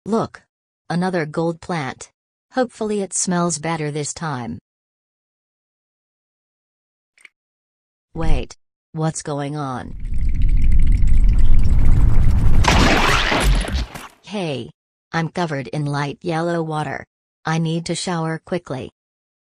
Look! Another gold plant. Hopefully it smells better this time. Wait. What's going on? Hey! I'm covered in light yellow water. I need to shower quickly.